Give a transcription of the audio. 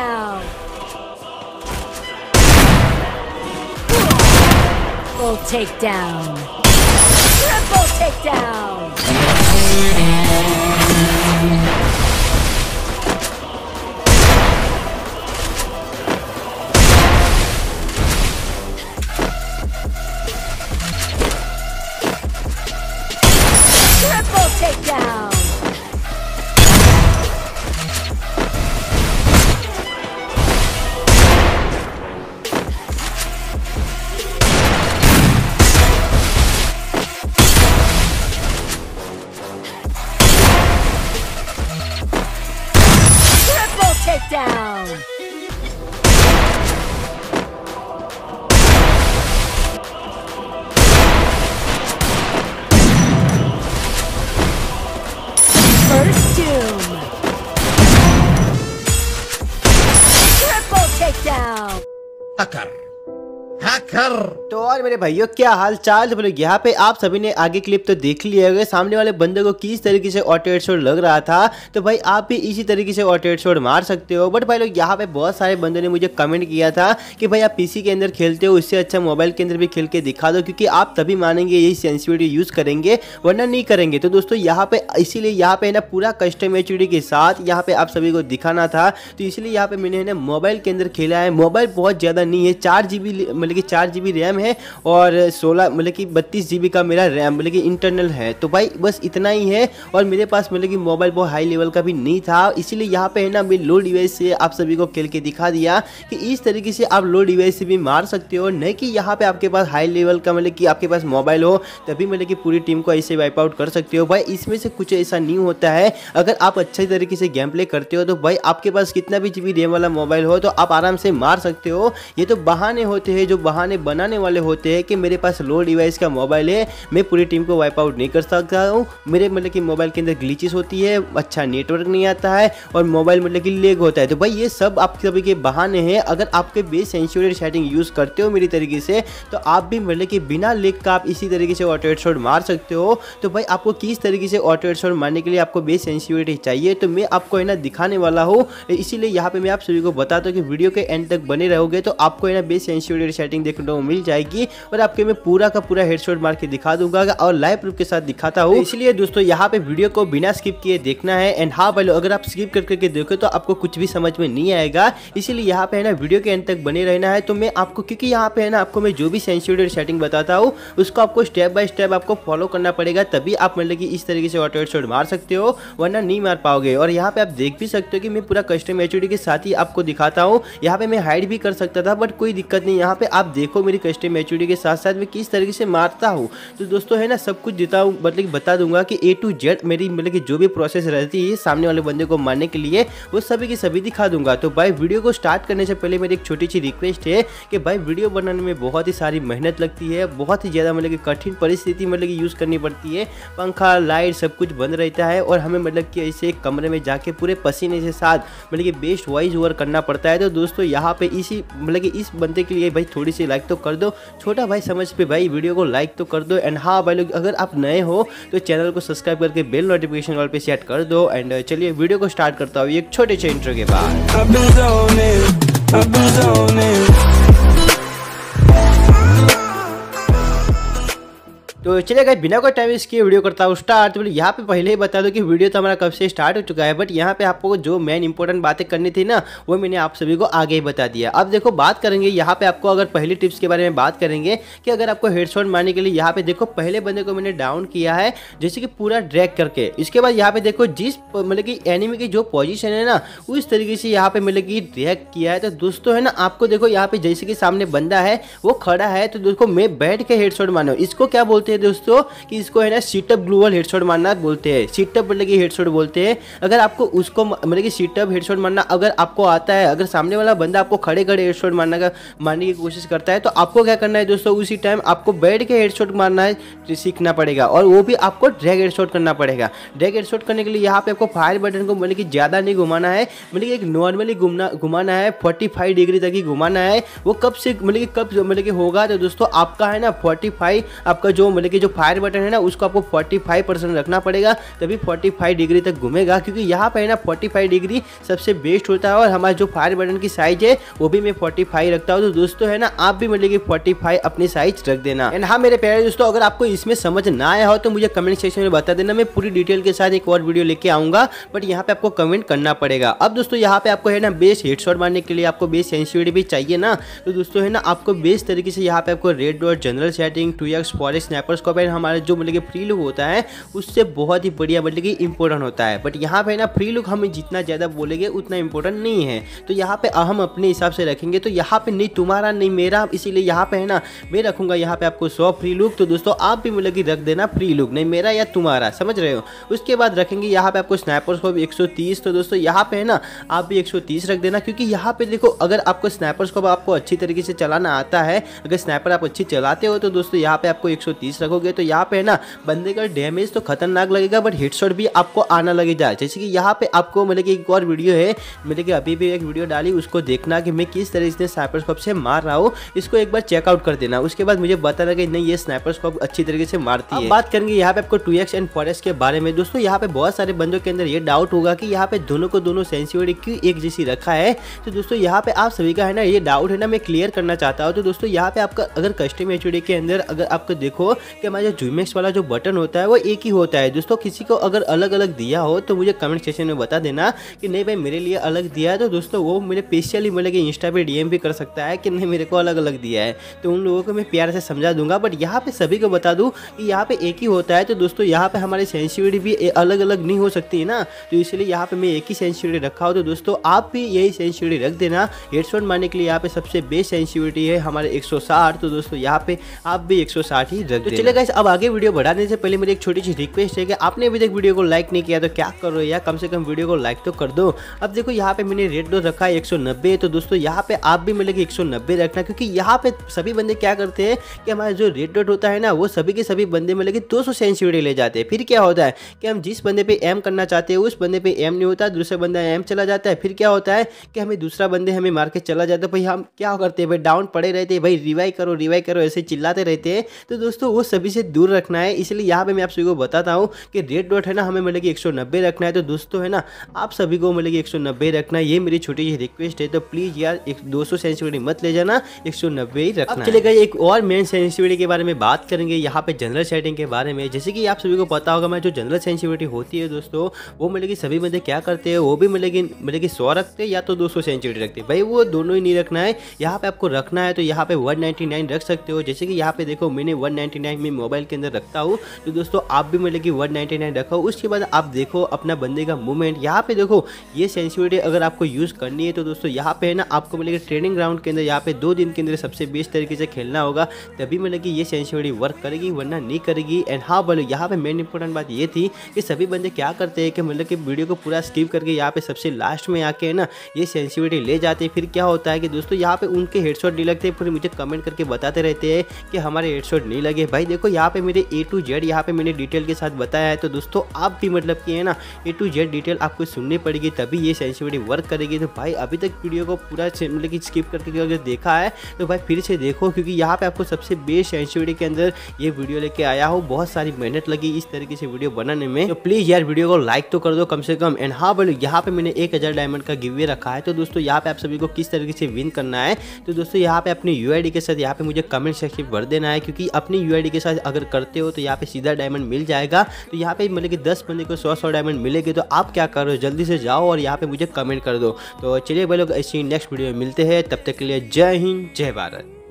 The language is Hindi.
takedown. Full takedown. Triple takedown. Triple takedown. Triple takedown. First doom. Triple takedown. Hacker. तो और मेरे भाइयों क्या हाल चाल। तो बोलो यहाँ पे आप सभी ने आगे क्लिप तो देख लिया होगा, सामने वाले बंदे को किस तरीके से ऑटो हेडशॉट लग रहा था। तो भाई आप भी इसी तरीके से ऑटो हेडशॉट मार सकते हो। बट भाई लोग यहाँ पे बहुत सारे बंदों ने मुझे कमेंट किया था कि भाई आप पीसी के अंदर खेलते हो, इससे अच्छा मोबाइल के अंदर भी खेल के दिखा दो, क्योंकि आप तभी मानेंगे यही सेंसिटिविटी यूज करेंगे, वरना नहीं करेंगे। तो दोस्तों यहाँ पे इसीलिए यहाँ पे है ना पूरा कस्टम एचडी के साथ यहाँ पे आप सभी को दिखाना था। तो इसलिए यहाँ पे मैंने है ना मोबाइल के अंदर खेला है। मोबाइल बहुत ज़्यादा नहीं है, 4 GB मतलब कि 4 GB रैम है और 16 मतलब कि 32 GB का मेरा रैम मतलब कि इंटरनल है। तो भाई बस इतना ही है। और मेरे पास मतलब कि मोबाइल बहुत हाई लेवल का भी नहीं था, इसीलिए यहाँ पे है ना मैं लो डिवाइस से आप सभी को खेल के दिखा दिया कि इस तरीके से आप लो डिवाइस से भी मार सकते हो। नहीं कि यहाँ पे आपके पास हाई लेवल का मतलब कि आपके पास मोबाइल हो तभी मतलब कि पूरी टीम को ऐसे वाइप आउट कर सकते हो। भाई इसमें से कुछ ऐसा नहीं होता है। अगर आप अच्छे तरीके से गेम प्ले करते हो तो भाई आपके पास कितना भी GB रैम वाला मोबाइल हो तो आप आराम से मार सकते हो। ये तो बहाने होते हैं जो बहाने बनाने वाले होते हैं कि मेरे पास लो डिवाइस का मोबाइल है, मैं पूरी टीम को वाइप आउट नहीं कर सकता हूँ, मेरे मतलब कि मोबाइल के अंदर ग्लिचेस होती है, अच्छा नेटवर्क नहीं आता है और मोबाइल मतलब कि लेग होता है। तो भाई ये सब आप सभी के बहाने हैं। अगर आपके बेस सेंसिटिविटी सेटिंग यूज़ करते हो मेरी तरीके से तो आप भी मतलब कि बिना लेग का आप इसी तरीके से ऑटो हेडशॉट मार सकते हो। तो भाई आपको किस तरीके से ऑटो हेडशॉट मारने के लिए आपको बेस सेंसिटिविटी चाहिए तो मैं आपको है ना दिखाने वाला हूँ। इसीलिए यहाँ पे मैं आप सभी को बताता हूँ कि वीडियो के एंड तक बने रहोगे तो आपको है ना बेस सेंसिटिविटी सेटिंग देखने को मिल जाएगी और आपके मैं पूरा का पूरा हेडशॉट मार के दिखा दूंगा और लाइव प्रूफ के साथ दिखाता हूँ। इसलिए दोस्तों यहाँ पे वीडियो को बिना स्किप किए देखना है। एंड हाँ भाई अगर आप स्किप करके देखो तो आपको कुछ भी समझ में नहीं आएगा, इसीलिए यहाँ पे है ना वीडियो के एंड तक बने रहना है। तो मैं आपको क्योंकि यहाँ पे है ना आपको मैं जो भी सेंसिटिविटी सेटिंग बताता हूँ उसको आपको स्टेप बाय स्टेप आपको फॉलो करना पड़ेगा, तभी आप मतलब कि इस तरीके से ऑटो हेडशॉट मार सकते हो, वरना नहीं मार पाओगे। और यहाँ पे आप देख भी सकते हो कि मैं पूरा कस्टम एचडी के साथ ही आपको दिखाता हूँ। यहाँ पे मैं हाइड भी कर सकता था बट कोई दिक्कत नहीं, यहाँ पे आप देखो मेरी कस्टम एचडी के साथ साथ मैं किस तरीके से मारता हूँ। तो दोस्तों है ना सब कुछ देता हूँ मतलब बता दूंगा कि A to Z मेरी मतलब कि जो भी प्रोसेस रहती है सामने वाले बंदे को मारने के लिए वो सभी की सभी दिखा दूंगा। तो भाई वीडियो को स्टार्ट करने से पहले मेरी एक छोटी सी रिक्वेस्ट है कि भाई वीडियो बनाने में बहुत ही सारी मेहनत लगती है, बहुत ही ज़्यादा मतलब कि कठिन परिस्थिति मतलब कि यूज़ करनी पड़ती है, पंखा लाइट सब कुछ बंद रहता है और हमें मतलब कि ऐसे एक कमरे में जाके पूरे पसीने के साथ मतलब कि बेस्ट वॉइस ओवर करना पड़ता है। तो दोस्तों यहाँ पे इसी मतलब कि इस बंदे के लिए भाई थोड़ी सी लाइक तो कर दो, छोटा भाई समझ पे भाई वीडियो को लाइक तो कर दो। एंड हाँ भाई लोग अगर आप नए हो तो चैनल को सब्सक्राइब करके बेल नोटिफिकेशन वाले पे सेट कर दो। एंड चलिए वीडियो को स्टार्ट करता हूँ एक छोटे से इंट्रो के बाद। तो चलिए गाइस बिना कोई टाइम वेस्ट किए वीडियो करता हूँ स्टार्ट। तो यहाँ पे पहले ही बता दो कि वीडियो तो हमारा कब से स्टार्ट हो चुका है, बट यहाँ पे आपको जो मेन इंपॉर्टेंट बातें करनी थी ना वो मैंने आप सभी को आगे ही बता दिया। अब देखो बात करेंगे यहाँ पे आपको अगर पहली टिप्स के बारे में बात करेंगे कि अगर आपको हेडशॉट मारने के लिए यहाँ पे देखो पहले बंदे को मैंने डाउन किया है जैसे कि पूरा ड्रैग करके, इसके बाद यहाँ पे देखो जिस मतलब कि एनिमी की जो पोजिशन है ना उस तरीके से यहाँ पे मतलब कि ड्रैग किया है। तो दोस्तों है ना आपको देखो यहाँ पे जैसे कि सामने बंदा है वो खड़ा है तो दोस्तों मैं बैठ के हेडशॉट मारो, इसको क्या बोलते हैं दोस्तों कि इसको है ना सीटअप ग्लूवल हेडशॉट मारना बोलते हैं, सीटअप मतलब कि हेडशॉट बोलते हैं। अगर आपको उसको मतलब कि सीटअप हेडशॉट मारना अगर आपको आता है, अगर सामने वाला बंदा आपको खड़े खड़े हेडशॉट मारने की कोशिश करता है तो आपको क्या करना है दोस्तों, उसी टाइम आपको बैठ के हेडशॉट मारना है सीखना पड़ेगा और वो भी आपको ड्रैग हेडशॉट करना पड़ेगा। ड्रैग हेडशॉट करने के लिए यहाँ पे आपको फायर बटन को मतलब कि ज़्यादा नहीं घुमाना है, मतलब कि एक नॉर्मली घुमाना है, 45 डिग्री तक ही घुमाना है। वो कब से मतलब कि कब मतलब कि होगा तो दोस्तों आपका है ना 45 आपका जो मतलब मतलब कि जो फायर बटन है ना उसको आपको 45% रखना पड़ेगा, तभी 45 डिग्री तक घूमेगा, क्योंकि यहाँ पे है ना 45 डिग्री सबसे बेस्ट होता है। और हमारा जो फायर बटन की साइज है वो भी मैं 45 रखता हूँ। तो दोस्तों है ना आप भी मतलब कि 45 अपनी साइज रख देना। एंड हाँ मेरे प्यारे दोस्तों, अगर आपको इसमें समझ ना आया हो तो मुझे कमेंट सेक्शन में बता देना, मैं पूरी डिटेल के साथ एक और वीडियो लेके आऊंगा, बट यहाँ पे आपको कमेंट करना पड़ेगा। अब दोस्तों यहाँ पे आपको है ना बेस हेडशॉट मारने के लिए आपको बेस सेंसिटिविटी भी चाहिए ना, तो दोस्तों है ना आपको बेस तरीके से यहाँ पे आपको red dot, general setting, 2x, 4x, sniper scope and हमारा जो मतलब कि फ्री लुक होता है उससे बहुत ही बढ़िया मतलब कि इंपॉर्टेंट होता है। बट यहाँ पे है ना फ्री लुक हमें जितना ज़्यादा बोलेंगे उतना इंपॉर्टेंट नहीं है, तो यहाँ पे हम अपने हिसाब से रखेंगे। तो यहाँ पे नहीं तुम्हारा नहीं मेरा, इसीलिए यहाँ पे है ना मैं रखूंगा यहाँ पे आपको 100 फ्री लुक। तो दोस्तों आप भी मतलब कि रख देना फ्री लुक, नहीं मेरा या तुम्हारा, समझ रहे हो। उसके बाद रखेंगे यहाँ पे आपको स्नैपर स्कोप 130। तो दोस्तों यहाँ पे है ना आप भी 130 रख देना, क्योंकि यहाँ पे देखो अगर आपको स्नैपर स्कोप आपको अच्छी तरीके से चलाना आता है, अगर स्नैपर आप अच्छी चलाते हो तो दोस्तों यहाँ पे आपको 130 रखोगे तो यहाँ पे है ना बंदे का डैमेज तो खतरनाक लगेगा, बट हेडशॉट भी आपको आना लगेगा। जैसे कि यहाँ पे आपको मतलब कि एक और वीडियो है, मतलब कि अभी भी एक वीडियो डाली, उसको देखना कि मैं किस तरह से स्नैपर स्कोप से मार रहा हूँ, इसको एक बार चेकआउट कर देना। उसके बाद मुझे बताना कि नहीं ये स्नैपर स्कोप अच्छी तरीके से मारती है। बात करेंगे यहाँ पे आपको 2x एंड 4x के बारे में। दोस्तों यहाँ पे बहुत सारे बंदों के अंदर ये डाउट होगा कि यहाँ पे दोनों को दोनों सेंसिटिविटी क्यों एक जैसी रखा है। तो दोस्तों यहाँ पे आप सभी का है ना ये डाउट है ना, मैं क्लियर करना चाहता हूँ। तो दोस्तों यहाँ पे आपका अगर कस्टम एचडी के अंदर अगर आपको देखो कि हमारा जो जूमेक्स वाला जो बटन होता है वो एक ही होता है। दोस्तों किसी को अगर अलग अलग दिया हो तो मुझे कमेंट सेक्शन में बता देना कि नहीं भाई मेरे लिए अलग दिया है, तो दोस्तों वो मेरे स्पेशली मतलब कि इंस्टा पे डीएम भी कर सकता है कि नहीं मेरे को अलग अलग दिया है, तो उन लोगों को मैं प्यार से समझा दूंगा। बट यहाँ पे सभी को बता दूं कि यहाँ पे एक ही होता है। तो दोस्तों यहाँ पे हमारी सेंसिटिविटी भी अलग अलग नहीं हो सकती है ना, तो इसलिए यहाँ पे मैं एक ही सेंसिटिविटी रखा हूँ। तो दोस्तों आप भी यही सेंसिटिविटी रख देना। हेडशॉट मारने के लिए यहाँ पे सबसे बेस्ट सेंसिटिविटी है हमारे 160, तो दोस्तों यहाँ पे आप भी 160 ही रख देना। तो चलिए गाइस अब आगे वीडियो बढ़ाने से पहले मेरी एक छोटी सी रिक्वेस्ट है कि आपने अभी तक वीडियो को लाइक नहीं किया तो क्या करो यार, कम से कम वीडियो को लाइक तो कर दो। अब देखो यहाँ पे मैंने रेड डॉट रखा है 190, तो दोस्तों यहाँ पे आप भी मतलब कि 190 रखना, क्योंकि यहाँ पे सभी बंदे क्या करते हैं कि हमारा जो रेड डॉट होता है ना वो सभी के सभी बंदे मतलब कि 200 सेंसिटिविटी ले जाते हैं। फिर क्या होता है कि हम जिस बंदे पे एम करना चाहते हैं उस बंदे पे एम नहीं होता, दूसरे बंदा एम चला जाता है। फिर क्या होता है कि हमें दूसरा बंदे हमें मार के चला जाता है। भाई हम क्या करते हैं भाई डाउन पड़े रहते हैं, भाई रिवाइव करो ऐसे चिल्लाते रहते हैं। तो दोस्तों वो सभी से दूर रखना है, इसलिए यहाँ पे मैं आप सभी को बताता हूँ कि रेड डॉट है ना हमें मतलब कि 190 रखना है। तो दोस्तों है ना आप सभी को मतलब कि 190 रखना है, ये मेरी छोटी सी रिक्वेस्ट है। तो प्लीज यार 200 सेंसिटिविटी मत ले जाना, 190 ही रखना। अब चलेगा एक और मेन सेंसिटिविटी के बारे में बात करेंगे यहाँ पे जनरल सेटिंग के बारे में। जैसे कि आप सभी को पता होगा मैं जो जनरल सेंसिटिविटी होती है दोस्तों वो मतलब कि सभी बंदे क्या करते हैं, वो भी मतलब कि 100 रखते हैं या तो 200 सेंसिटिविटी रखते हैं। भाई वो दोनों ही नहीं रखना है, यहाँ पे आपको रखना है तो यहाँ पे 199 रख सकते हो। जैसे कि यहाँ पे देखो मैंने 199 में मोबाइल के अंदर रखता हूँ, तो दोस्तों आप भी मतलब कि 199 रखो। उसके बाद आप देखो अपना बंदे का मूवमेंट, यहाँ पे देखो ये सेंसिटिविटी अगर आपको यूज़ करनी है तो दोस्तों यहाँ पे है ना आपको मतलब कि ट्रेनिंग ग्राउंड के अंदर यहाँ पे 2 दिन के अंदर सबसे बेस्ट तरीके से खेलना होगा, तभी मतलब कि ये सेंसिटिविटी वर्क करेगी, वरना नहीं करेगी। एंड हाँ बोलो यहाँ पे मेन इंपॉर्टेंट बात ये थी कि सभी बंदे क्या करते हैं कि मतलब कि वीडियो को पूरा स्किप करके यहाँ पे सबसे लास्ट में आके है ना ये सेंसिटिविटी ले जाते हैं। फिर क्या होता है कि दोस्तों यहाँ पे उनके हेडशॉट नहीं लगते, फिर मुझे कमेंट करके बताते रहते हैं कि हमारे हेडशॉट नहीं लगे। भाई देखो यहाँ पे मेरे A to Z यहाँ पे मैंने डिटेल के साथ बताया है, तो दोस्तों आप भी मतलब कि है ना A to Z डिटेल आपको सुननी पड़ेगी तभी ये सेंसिटिविटी वर्क करेगी। तो भाई अभी तक वीडियो को पूरा मतलब कि स्किप करके अगर देखा है तो भाई फिर से देखो, क्योंकि यहाँ पे आपको सबसे बेस्ट सेंसिटिविटी के अंदर ये वीडियो लेके आया हो। बहुत सारी मेहनत लगी इस तरीके से वीडियो बनाने में, तो प्लीज यार वीडियो को लाइक तो कर दो कम से कम। एंड हाँ बोलो यहाँ पे मैंने 1000 डायमंड का गिव अवे रखा है, तो दोस्तों यहाँ पे आप सभी को किस तरीके से विन करना है तो दोस्तों यहाँ पे अपनी यूआईडी के साथ यहाँ पे मुझे कमेंट सेक्शन भर देना है, क्योंकि अपनी यूआईडी के साथ अगर करते हो तो यहाँ पे सीधा डायमंड मिल जाएगा। तो यहाँ पे मतलब कि 10 बंदे को 100 डायमंड मिलेंगे, तो आप क्या कर रहे हो जल्दी से जाओ और यहाँ पे मुझे कमेंट कर दो। तो चलिए भाई लोग ऐसी नेक्स्ट वीडियो में मिलते हैं, तब तक के लिए जय हिंद जय भारत।